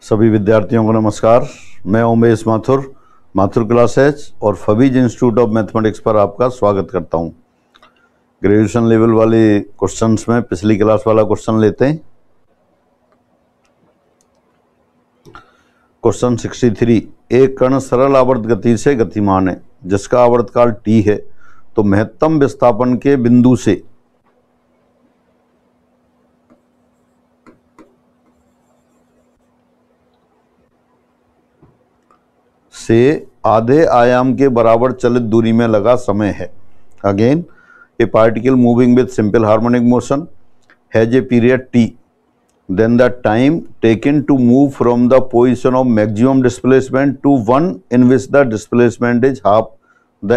सभी विद्यार्थियों को नमस्कार। मैं उमेश माथुर क्लासेज और फबीज इंस्टीट्यूट ऑफ मैथमेटिक्स पर आपका स्वागत करता हूं। ग्रेजुएशन लेवल वाले क्वेश्चंस में पिछली क्लास वाला क्वेश्चन लेते हैं। क्वेश्चन 63, एक कण सरल आवर्त गति से गतिमान है जिसका आवर्तकाल t है, तो महत्तम विस्थापन के बिंदु से आधे आयाम के बराबर चलित दूरी में लगा समय है। Again, a particle moving with simple harmonic motion has a period t, then the time taken to move from the position of maximum displacement to one in which the displacement is half of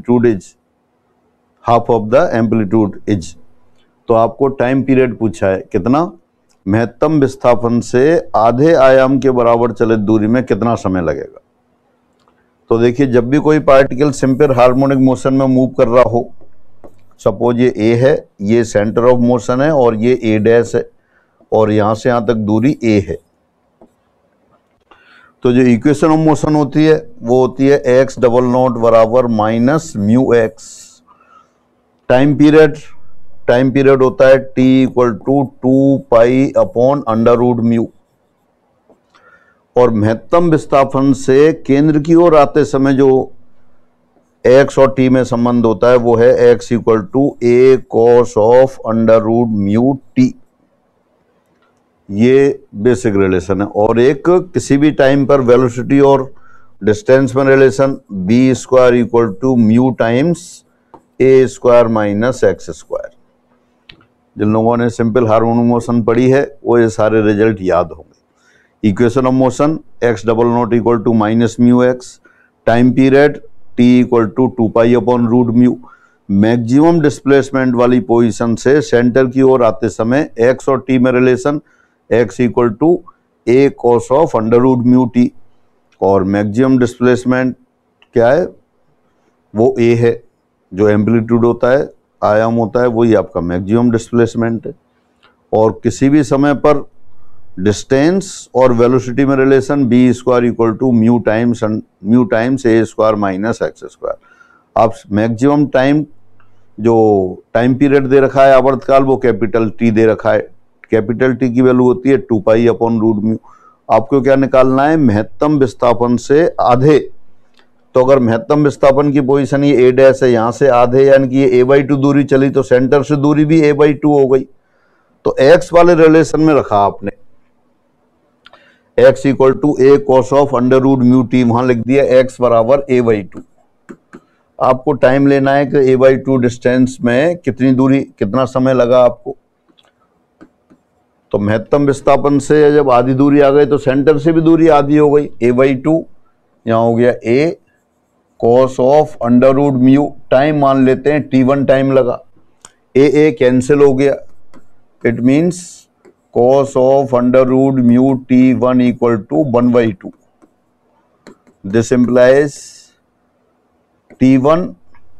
the amplitude is। तो आपको time period पूछा है कितना, महत्तम विस्थापन से आधे आयाम के बराबर चलित दूरी में कितना समय लगेगा। तो देखिए, जब भी कोई पार्टिकल सिंपल हार्मोनिक मोशन में मूव कर रहा हो, सपोज ये ए है, ये सेंटर ऑफ मोशन है और ये ए डैश है और यहां से यहां तक दूरी ए है, तो जो इक्वेशन ऑफ मोशन होती है वो होती है एक्स डबल नॉट बराबर minus mu x. Time period होता है t equal to 2 pi upon under root mu, और महत्तम विस्थापन से केंद्र की ओर आते समय जो x और t में संबंध होता है वो है x equal to a cos of under root mu t। ये बेसिक रिलेशन है। और एक किसी भी टाइम पर वेलोसिटी और डिस्टेंस में relation b square equal to mu times a square minus x square. जिन लोगों ने सिंपल हार्मोनिक मोशन पढ़ी है वो ये सारे रिजल्ट याद होंगे। Equation of motion x double naught equal to minus mu x, time period t equal to 2 pi upon root mu, maximum displacement वाली पोजीशन से सेंटर की ओर आते समय x और t में रिलेशन x equal to a cos of under root mu t, और मैक्सिमम डिस्प्लेसमेंट क्या है, वो a है। जो एम्पलीट्यूड होता है, आयाम होता है, वही आपका मैक्सिमम डिस्प्लेसमेंट है। और किसी भी समय पर डिस्टेंस और वेलोसिटी में relation b square equal to mu times a square minus x square. आप मैक्सिमम टाइम, जो टाइम पीरियड दे रखा है आवर्तकाल, वो कैपिटल T दे रखा है। कैपिटल T की वैल्यू होती है 2 पाई अपॉन रूट म्यू। आपको क्या निकालना है, महत्तम विस्थापन से आधे। तो अगर महत्तम विस्थापन की पोजीशन ये a डैश है, यहाँ से आधे यानी कि ये a/2 दूरी चली, तो सेंटर से दूरी भी a/2 हो गई। तो x वाले रिलेशन में रखा आपने x equal to a cos of under root mu t, वहां लिख दिया x बराबर a/2। आपको टाइम लेना है कि a/2 डिस्टेंस में कितनी दूरी, कितना समय लगा आपको। तो महत्तम विस्थापन से जब आधी दूरी आ गई तो सेंटर से भी दूरी आधी हो गई, a/2। यहाँ हो गया a cos of under root mu, time मान लेते हैं t1 टाइम लगा, a कैंसिल हो गया। It means cos of under root mu t1 equal to 1/2. This implies t1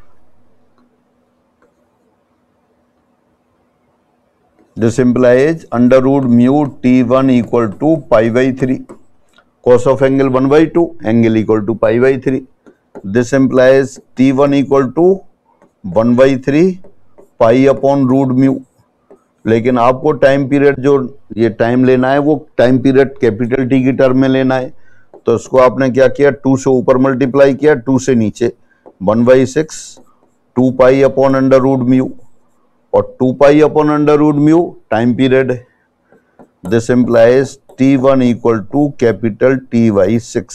under root mu t1 equal to pi/3. Cos of angle 1/2, angle equal to pi/3. This implies t1 equal to 1/3 pi upon root mu। लेकिन आपको time period, जो ये time लेना है, वो time period capital T की term में लेना है। तो इसको आपने क्या किया, 2 से ऊपर मल्टीप्लाई किया, 2 से नीचे 1/6 2 pi upon under root mu, और 2 pi upon under root mu time period है। This implies t1 equal to capital T/6।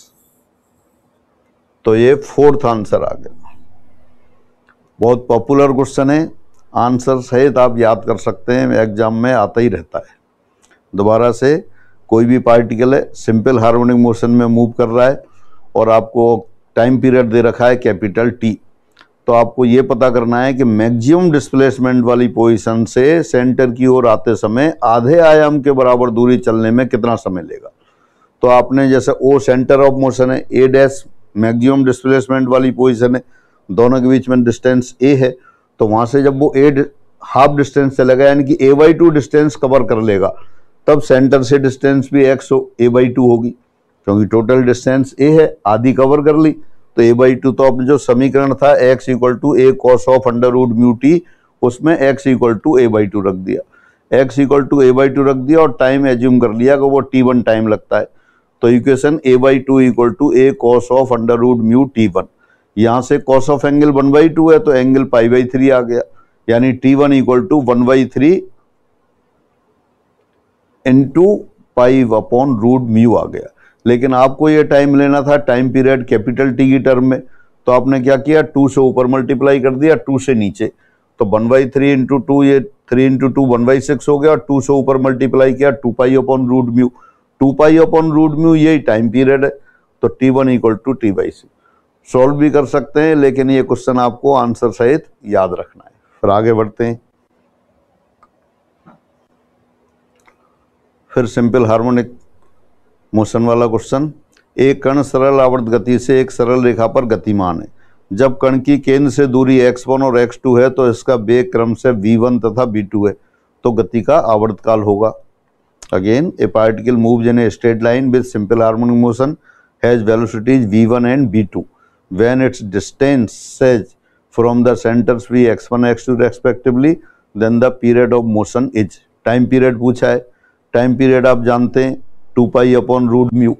तो ये 4th आंसर आ गया। बहुत पॉपुलर क्वेश्चन है, आंसर सहित आप याद कर सकते हैं, एग्जाम में आता ही रहता है। दोबारा से, कोई भी पार्टिकल है सिंपल हार्मोनिक मोशन में मूव कर रहा है और आपको टाइम पीरियड दे रखा है कैपिटल T, तो आपको ये पता करना है कि मैक्सिमम डिस्प्लेसमेंट वाली पोजीशन से सेंटर की ओर आते समय आधे आयाम के बराबर दूरी चलने में कितना समय लेगा। तो आपने जैसे O सेंटर ऑफ मोशन है, A डैश मैक्सिमम डिस्प्लेसमेंट वाली पोजीशन है, दोनों के बीच में डिस्टेंस A है, तो वहां से जब वो हाफ डिस्टेंस चलेगा यानी कि a/2 डिस्टेंस कवर कर लेगा, तब सेंटर से डिस्टेंस भी x हो, a/2 होगी, क्योंकि टोटल डिस्टेंस a है, आधी कवर कर ली, तो a/2। तो अब जो समीकरण था x = a cos of √μt, उसमें x = a/2 रख दिया, x = a/2 रख दिया और टाइम एज्यूम कर लिया कि वो t1 टाइम लगता है। तो equation a/2 = a cos of √μt1, यहाँ से cos ऑफ एंगल 1/2 है तो एंगल π/3 आ गया, यानी t1 = 1/3 इंटू π/√μ आ गया। लेकिन आपको ये टाइम लेना था टाइम पीरियड कैपिटल टी की टर्म में, तो आपने क्या किया, 2 से ऊपर मल्टीप्लाई कर दिया, 2 से नीचे, तो 1/3 इंटू 2, ये 3 इंटू 2 1/6 हो गया, और 2 से ऊपर मल्टीप्लाई किया 2π/√μ, 2π/√μ यही टाइम पीरियड है, तो t1 = t/6। सॉल्व भी कर सकते हैं, लेकिन ये क्वेश्चन आपको आंसर सहित याद रखना है। फिर आगे बढ़ते हैं। फिर सिंपल हार्मोनिक मोशन वाला क्वेश्चन। एक कण सरल आवर्त गति से एक सरल रेखा पर गतिमान है। जब कण की केंद्र से दूरी x1 और x2 है तो इसका वेग क्रम से v1 तथा v2 है, तो गति का आवर्तकाल होगा। Again a particle moves in a straight line with simple harmonic motion has velocities v1 and v2 when its distances from the centers v x1 x2 respectively, then the period of motion is. Time period पूछा है, time period आप जानते हैं 2π/√μ।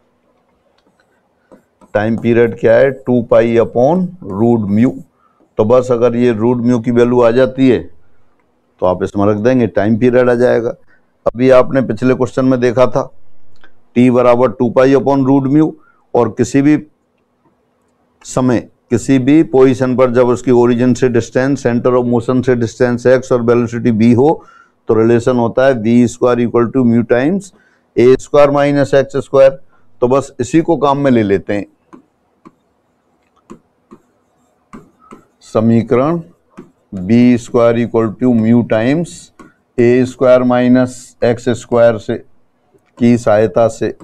Time period क्या है, 2π/√μ। तो बस अगर ये √μ की वैल्यू आ जाती है तो आप इसमें रख देंगे, टाइम पीरियड आ जाएगा। अभी आपने पिछले क्वेश्चन में देखा था t = 2π/√μ, और किसी भी समय किसी भी पोजीशन पर जब उसकी ओरिजिन से डिस्टेंस, सेंटर ऑफ मोशन से डिस्टेंस x और वेलोसिटी v हो, तो रिलेशन होता है v² = μ टाइम्स a² - x²। तो बस इसी को काम में ले लेते हैं। समीकरण b² = μ टाइम्स a² - x² से की सहायता से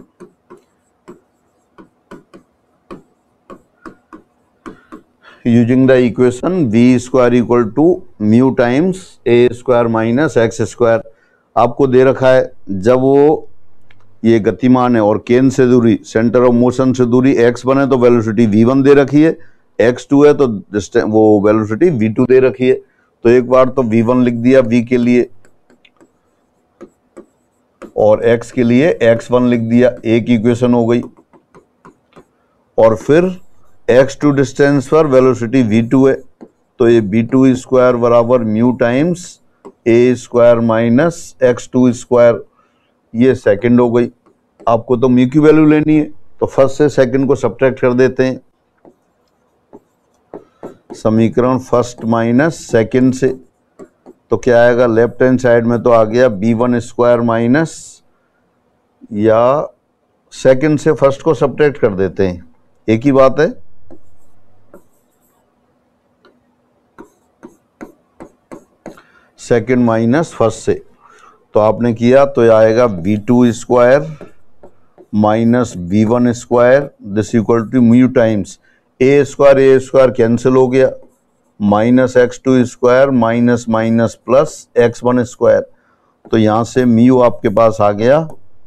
using the equation v² = μ times a² - x²। आपको दे रखा है जब वो ये गतिमान है और केंद्र से दूरी, सेंटर ऑफ मोशन से दूरी x1 है तो वेलोसिटी v1 दे रखी है, x2 है तो वो वेलोसिटी v2 दे रखी है। तो एक बार तो v1 लिख दिया v के लिए और x के लिए x1 लिख दिया, एक इक्वेशन हो गई। और फिर x2 डिस्टेंस पर वेलोसिटी v2 है, तो ये v2² = μ टाइम्स a² - x2², ये सेकंड हो गई। आपको तो म्यू की वैल्यू लेनी है, तो फर्स्ट से सेकंड को सब्ट्रैक्ट कर देते हैं। समीकरण फर्स्ट माइनस सेकंड से, तो क्या आएगा, लेफ्ट हैंड साइड में तो आ गया b1² माइनस, या सेकंड से फर्स्ट को सब्ट्रैक्ट कर देते हैं, एक ही बात है। सेकंड माइनस फर्स्ट से, तो आपने किया तो ये आएगा v2² minus v1² this equal to mu times a² cancel हो गया, minus x2² minus minus plus x1²। तो यहाँ से म्यू आपके पास आ गया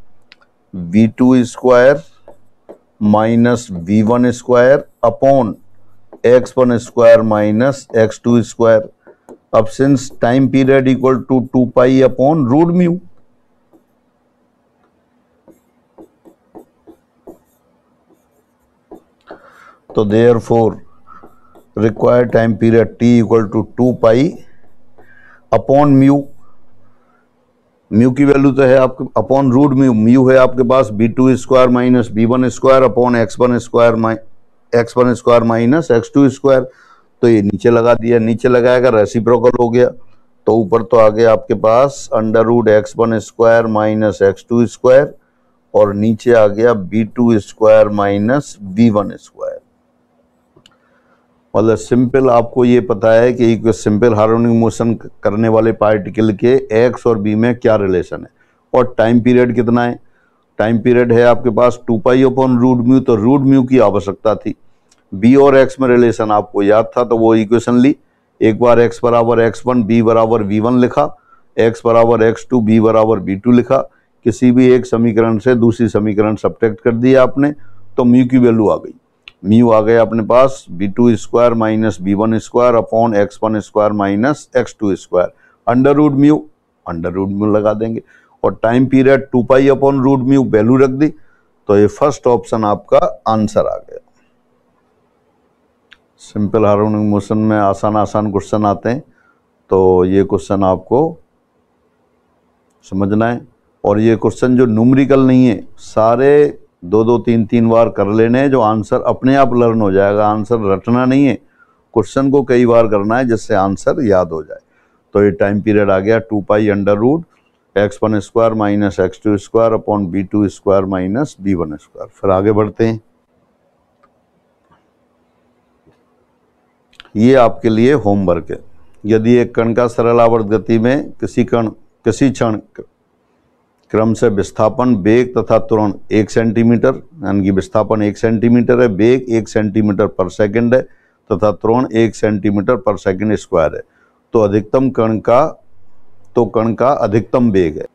v2² minus v1² upon x1² minus x2²। अब since time period equal to 2π/√μ, तो therefore required time period t = 2π/μ। Mu की वैल्यू तो है आपके अपॉन √μ, म्यू है आपके पास b2² minus b1² upon x1² minus x2²। तो ये नीचे लगा दिया, नीचे लगाएगा रेसिप्रोकल हो गया, तो ऊपर तो आ गया आपके पास √x1² माइनस x2² और नीचे आ गया b2² माइनस b1²। मतलब सिंपल आपको ये पता है कि एक सिंपल हार्मोनिक मोशन करने वाले पार्टिकल के x और b में क्या रिलेशन है और टाइम पीरियड कितना है। टाइम पीरियड है आपके पास 2π/√μ, तो √μ की आवश्यकता थी। b और x में रिलेशन आपको याद था, तो वो इक्वेशन ली, एक बार x = x1 b = v1 लिखा, x = x2 b = v2 लिखा, किसी भी एक समीकरण से दूसरी समीकरण सब्ट्रैक्ट कर दिया आपने तो म्यू की वैल्यू आ गई। म्यू आ गया अपने पास b2 square minus b1 square upon x1 square minus x2 square under root mu लगा देंगे और time period 2 pi upon root mu value रख दी, तो ये फर्स्ट ऑप्शन आपका आंसर आ गया। सिंपल हार्मोनिक मोशन में आसान क्वेश्चन आते हैं, तो ये क्वेश्चन आपको समझना है। और ये क्वेश्चन जो न्यूमेरिकल नहीं है, सारे 2-2 3-3 बार कर लेने हैं, जो आंसर अपने आप लर्न हो जाएगा। आंसर रटना नहीं है, क्वेश्चन को कई बार करना है जिससे आंसर याद हो जाए। तो ये टाइम पीरियड आ गया 2 pi under root x1 square minus x2 square upon b2 square minus b1 square. फिर आगे बढ़ते हैं। ये आपके लिए होमवर्क है। यदि एक कण का सरल आवर्त गति में किसी क्षण क्रम से विस्थापन, बेग तथा त्वरण 1 सेंटीमीटर, यानी कि विस्थापन 1 सेंटीमीटर है, बेग 1 सेंटीमीटर पर सेकंड है तथा त्वरण 1 सेंटीमीटर पर सेकंड स्क्वायर है, तो कण का अधिकतम बेग है।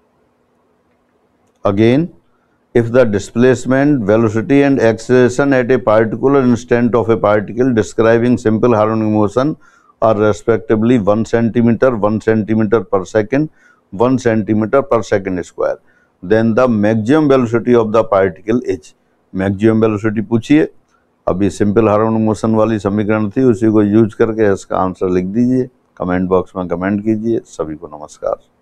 Again, if the displacement, velocity and acceleration at a particular instant of a particle describing simple harmonic motion are respectively 1 centimeter, 1 centimeter per second, 1 centimeter per second square, then the maximum velocity of the particle is। maximum velocity पूछिए। अभी simple harmonic motion वाली समीकरण थी, उसी को use करके इसका answer लिख दीजिए। कमेंट बॉक्स में कमेंट कीजिए। सभी को नमस्कार।